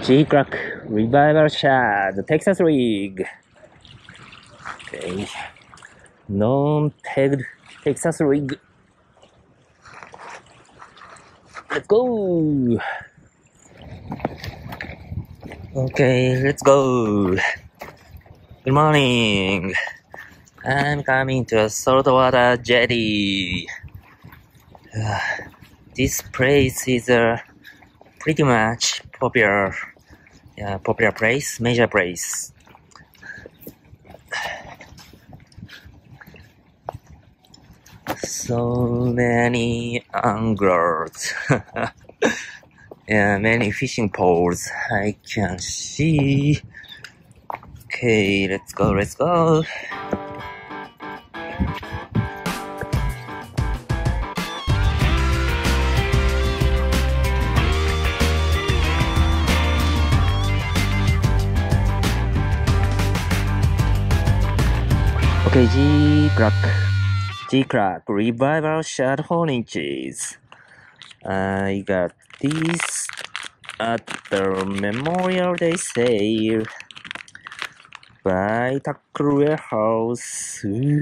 Geecrack Revival Shad, Texas rig. Okay. Non-pegged Texas rig. Let's go. Okay, let's go. Good morning. I'm coming to a saltwater jetty. This place is pretty much popular place, major place. So many anglers. Many fishing poles I can see. Okay, let's go. Okay, Geecrack Revival Shad 4 inches. I got this at the Memorial Day sale by Tackle Warehouse.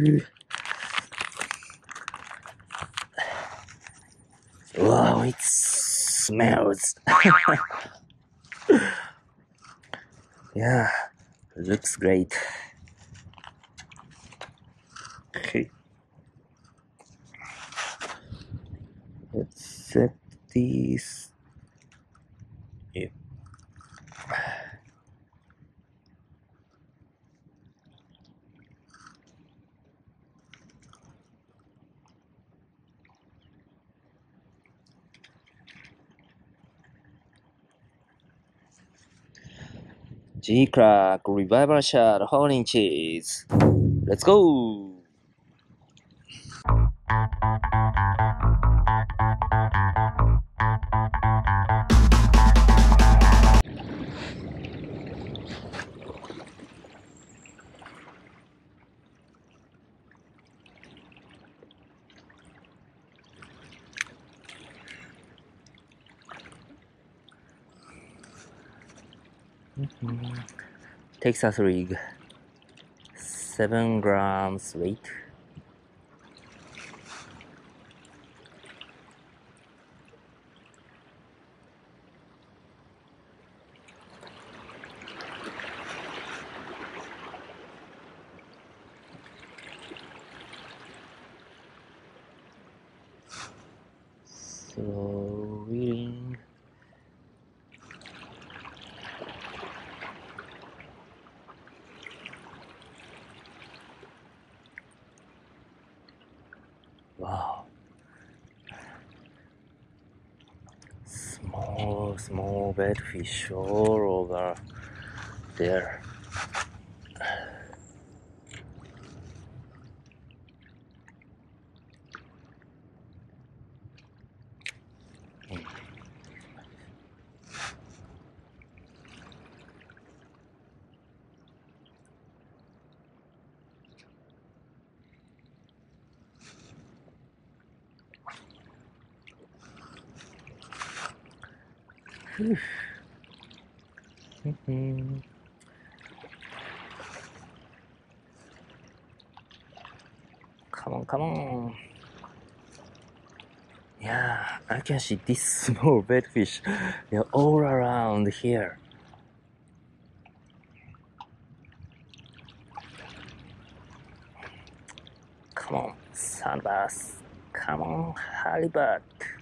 Wow, it smells. Yeah, looks great. Okay. Let's set these. Yeah. Geecrack Revival Shad 4 inches. Let's go. Texas rig, 7 grams weight. So reeling. Wow, small bedfish all over there. Come on. Yeah, I can see this small bedfish. They're all around here. Come on, sandbass. Come on, halibut.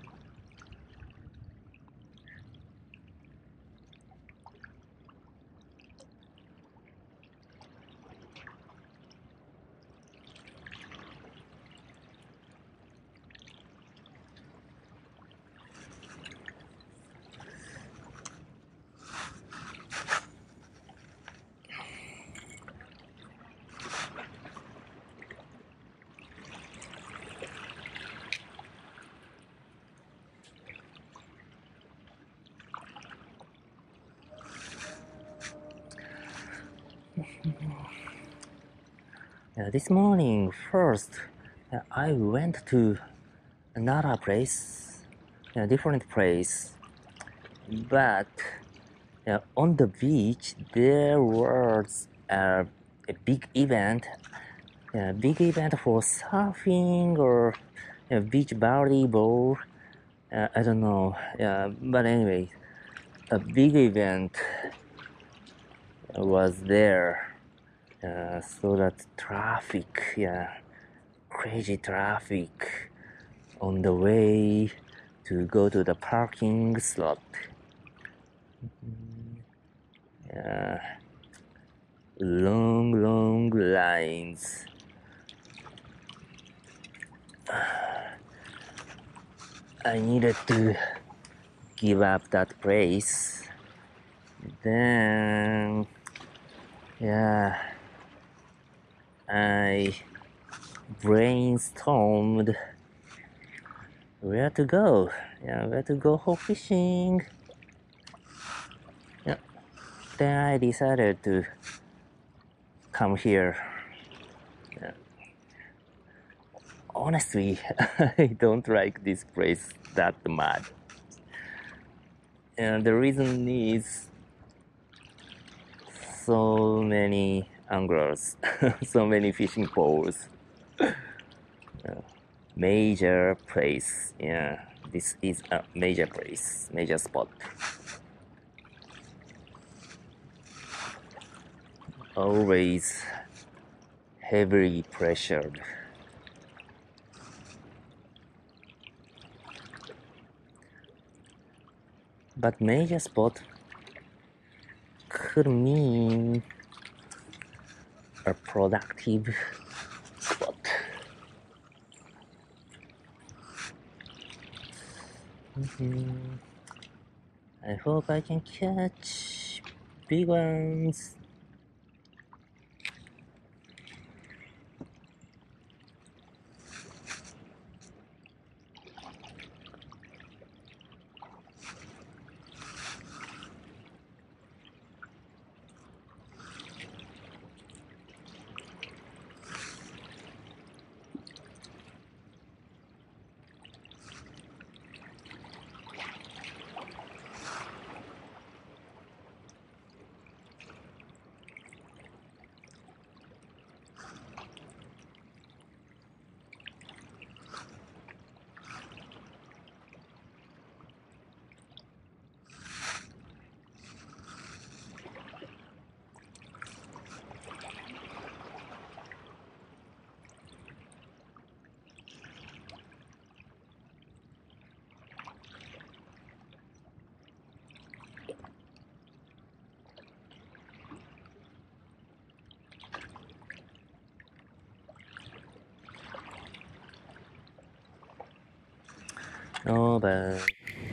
This morning, first, I went to another place, a different place, but On the beach, there was a big event for surfing or beach volleyball. I don't know. But anyway, a big event was there. So that traffic, crazy traffic on the way to go to the parking slot. Long lines. I needed to give up that place. Then, I brainstormed where to go for fishing. Then I decided to come here. Honestly, I don't like this place that much. And the reason is so many anglers, so many fishing poles. Major place. This is a major place, major spot. Always heavily pressured. But major spot could mean a productive spot. I hope I can catch big ones. No, but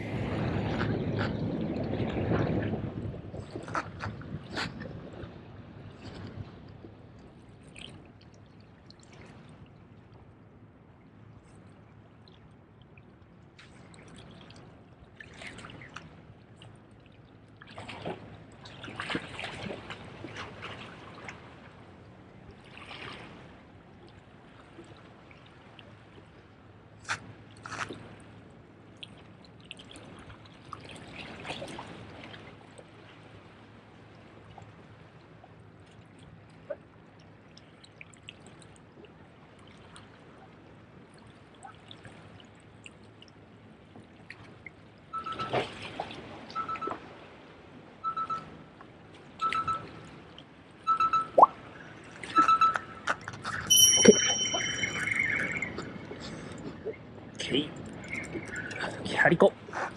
okay. キャリコ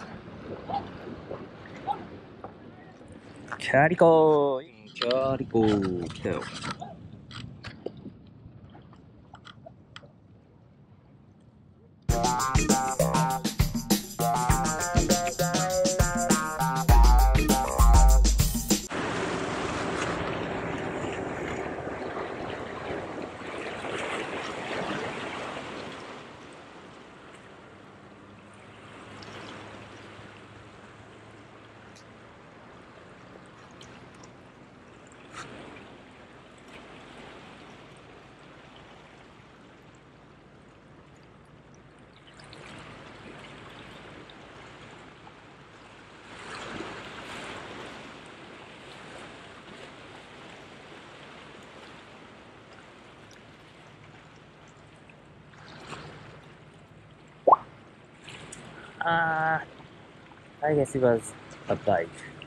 来たよ。 I guess it was a bite.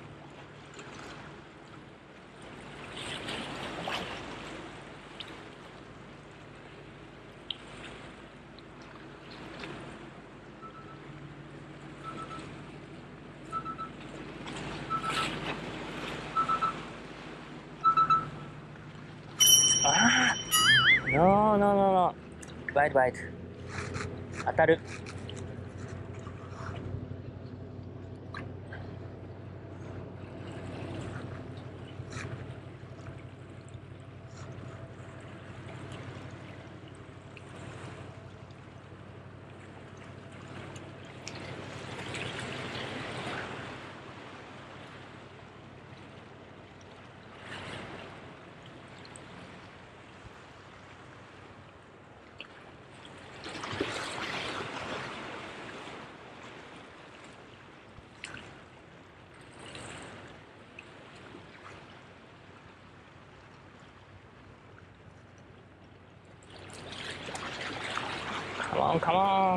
No. Bite. 当たる。Come on.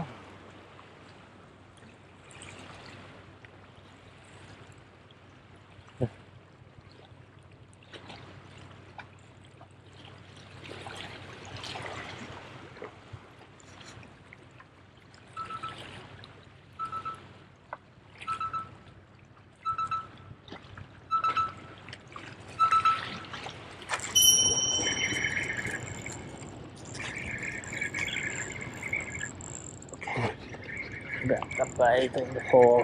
Got a bite on the hole.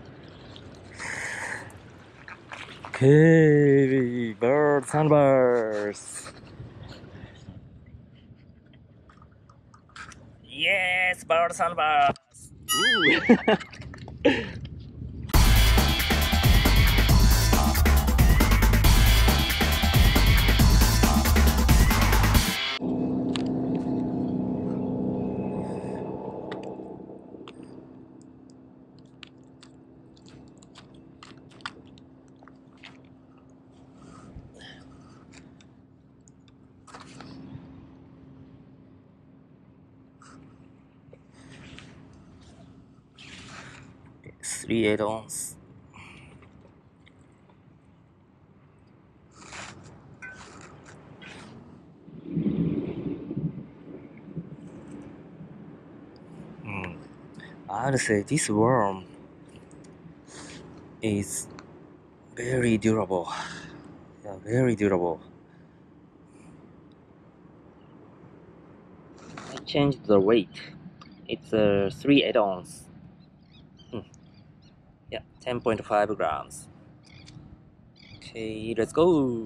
Okay, sunburst. Yes, sunburst. Ooh. Three add-ons. I'd say this worm is very durable. Yeah, very durable. I changed the weight. It's 3 add-ons. Yeah, 10.5 grams. Okay, let's go.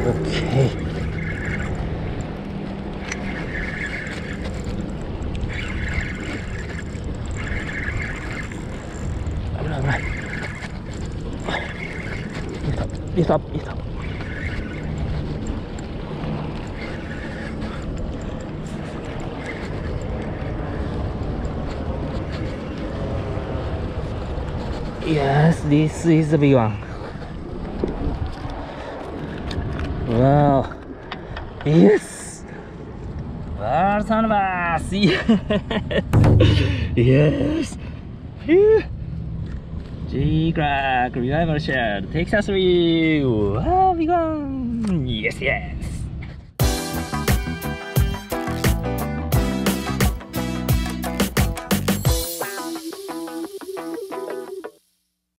Okay. Lift up. Yes, this is the big one. Wow. Yes. Wow, sunbath. Yes. Yes. Phew. Geecrack Revival Shad, Texas Review. Wow, big one. Yes.